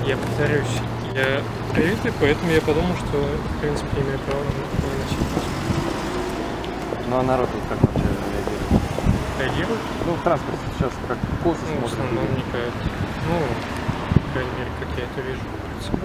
Я повторюсь, я привитый, поэтому я подумал, что, в принципе, имею право на носить маску. Ну а народ вот как вообще реагирует? Реагирует? Ну, в транспорте сейчас как косо Ну, в смотрят. основном никак. Ну, по крайней мере, как я это вижу перед собой.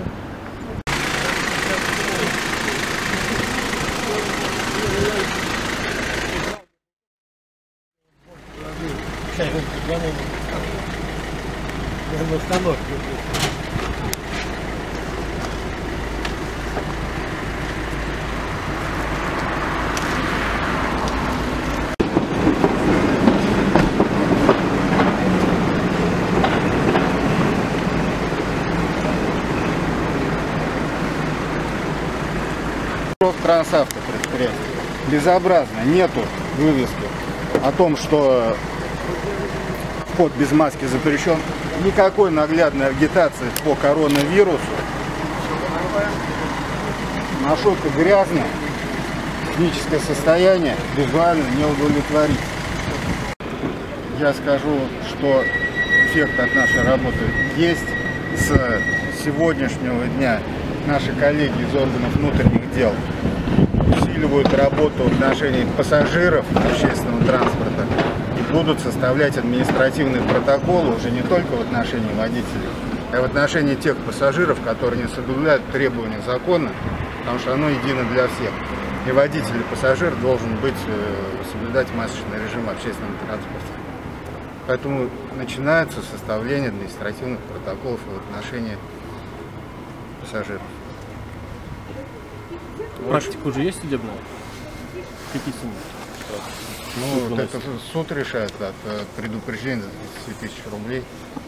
Трансавто предприятие. Безобразно. Нету вывески о том, что вход без маски запрещен. Никакой наглядной агитации по коронавирусу. Маршрутка грязная. Техническое состояние визуально не удовлетворит. Я скажу, что эффект от нашей работы есть. С сегодняшнего дня наши коллеги из органов внутренних дел усиливают работу в отношении пассажиров общественного транспорта и будут составлять административные протоколы уже не только в отношении водителей, а и в отношении тех пассажиров, которые не соблюдают требования закона, потому что оно едино для всех. И водитель, и пассажир должен соблюдать масочный режим в общественном транспорте. Поэтому начинается составление административных протоколов в отношении пассажиров. Практика уже есть судебная? Какие суммы? Ну, вот это суд решает от предупреждения за 30 тысяч рублей.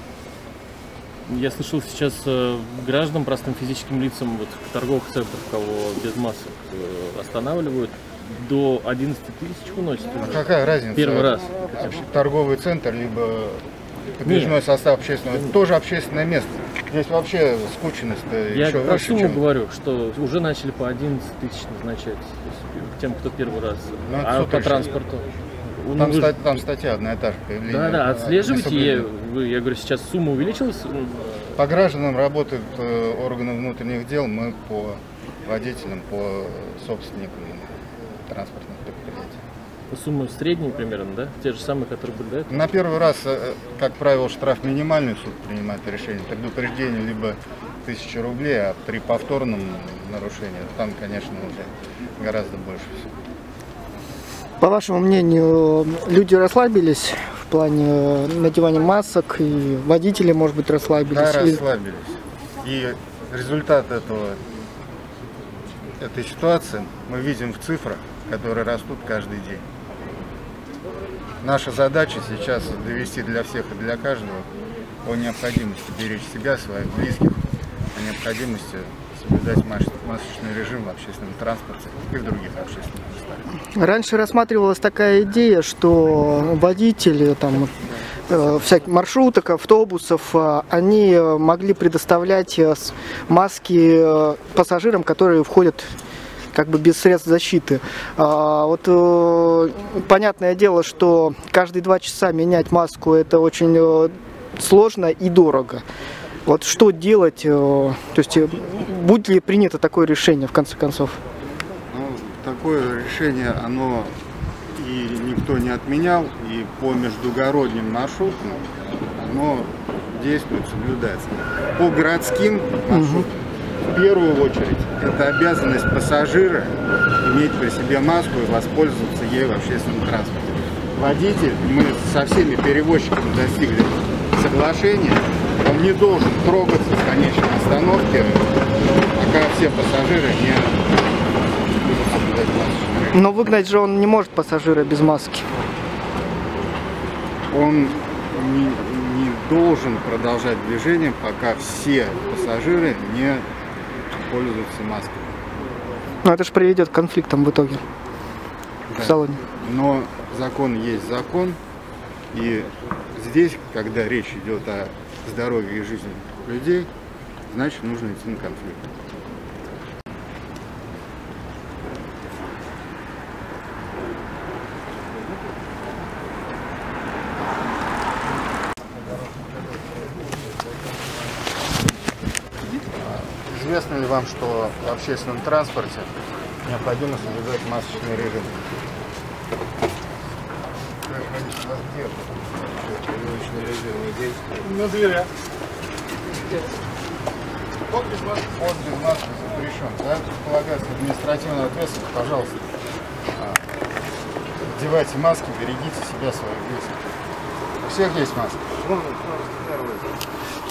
Я слышал сейчас граждан, простым физическим лицам, вот в торговых центрах, кого без масок останавливают, до 11 тысяч выносят. А какая разница? Первый раз. Торговый центр, либо подвижной состав общественного. Это тоже общественное место. Здесь вообще скучность Я еще про выше, сумму чем... говорю, что уже начали по 11 тысяч назначать тем, кто первый раз. Ну, а по транспорту? Там статья одна и та же. Да, отслеживайте. Я говорю, сейчас сумма увеличилась? По гражданам работают органы внутренних дел, мы по водителям, по собственникам транспортных предприятий. Суммы средние примерно, да? Те же самые, которые были до этого? На первый раз, как правило, штраф минимальный, суд принимает решение. Предупреждение либо 1000 рублей, а при повторном нарушении там, конечно, уже гораздо больше всего. По вашему мнению, люди расслабились в плане надевания масок, и водители, может быть, расслабились? Да, расслабились. И результат этой ситуации мы видим в цифрах, которые растут каждый день. Наша задача сейчас довести для всех и для каждого о необходимости беречь себя, своих близких, о необходимости соблюдать масочный режим в общественном транспорте и в других общественных местах. Раньше рассматривалась такая идея, что водители всяких маршруток, автобусов, они могли предоставлять маски пассажирам, которые входят как бы без средств защиты. Понятное дело, что каждые 2 часа менять маску — это очень сложно и дорого. Вот что делать? То есть будет ли принято такое решение в конце концов? Ну, такое решение, оно и никто не отменял, и по междугородним маршрутам оно действует, соблюдается. По городским маршрутам в первую очередь это обязанность пассажира иметь при себе маску и воспользоваться ею в общественном транспорте. Водитель, мы со всеми перевозчиками достигли соглашения, он не должен трогаться с конечной остановки, пока все пассажиры не будут соблюдать масочный режим. Но выгнать же он не может пассажира без маски. Он не должен продолжать движение, пока все пассажиры не пользуются маской. Но это же приведет к конфликтам в итоге в салоне. Но закон есть закон, и здесь, когда речь идет о здоровье и жизни людей, значит, нужно идти на конфликт. Известно ли вам, что в общественном транспорте необходимо соблюдать масочный режим? На дверях. Вход без маски запрещен. Да? Полагается административная ответственность. Пожалуйста, одевайте маски, берегите себя, своих близких. У всех есть маски?